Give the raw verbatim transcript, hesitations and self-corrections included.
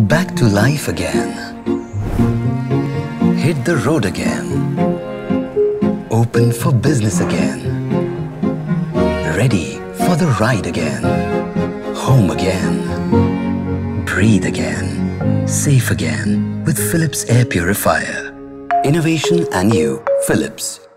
Back to life again. Hit the road again. Open for business again. Ready for the ride again. Home again. Breathe again. Safe again with Philips Air Purifier. Innovation and you, Philips.